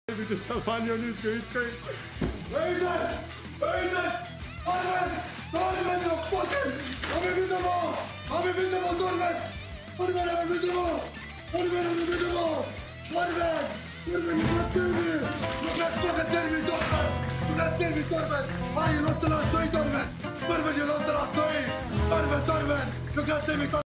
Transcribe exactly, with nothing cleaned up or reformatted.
With Stefania on his screen, screen. Where is it? Where is it? Dorman! Dorman, you fucking! I'm invisible! I'm invisible, Dorman! Dorman, I'm invisible! Dorman, I'm invisible! Dorman! Dorman, you can't kill me! You can't fucking tell me, Dorman! You can't tell me, Dorman! Ah, you lost the last toy, Dorman! Dorman, you lost the last toy! Dorman, Dorman! You can't tell me, Dorman!